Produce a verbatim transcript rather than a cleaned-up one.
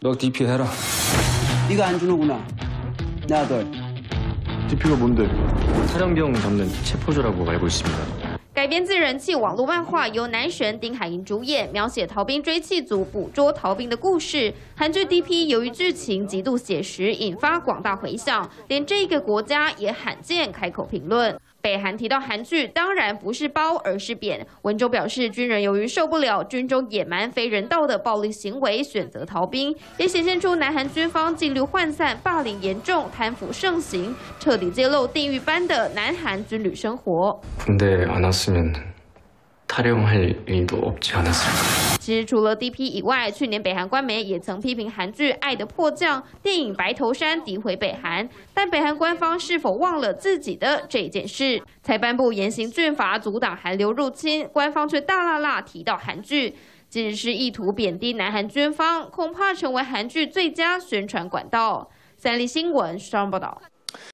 너 디피 해라. 네가 안 주는구나. 내 아들. 디피가 뭔데? 탈영병 잡는 체포조라고 알고 있습니다. 改编自人气网络漫画，由男神丁海寅主演，描写逃兵追缉组捕捉逃兵的故事。韩剧 D P 由于剧情极度写实，引发广大回响，连这个国家也罕见开口评论。北韩提到韩剧，当然不是褒而是贬。文中表示，军人由于受不了军中野蛮非人道的暴力行为，选择逃兵，也显现出南韩军方纪律涣散、霸凌严重、贪腐盛行，彻底揭露地狱般的南韩军旅生活。 군대 안 왔으면 탈영할 일도 없지 않았을까. 其实除了 D P 以外，去年北韩官媒也曾批评韩剧《爱的迫降》电影《白头山》诋毁北韩，但北韩官方是否忘了自己的这件事？才颁布严刑峻法阻挡韩流入侵，官方却大辣辣提到韩剧，即使是意图贬低南韩军方，恐怕成为韩剧最佳宣传管道。三立新闻双报道。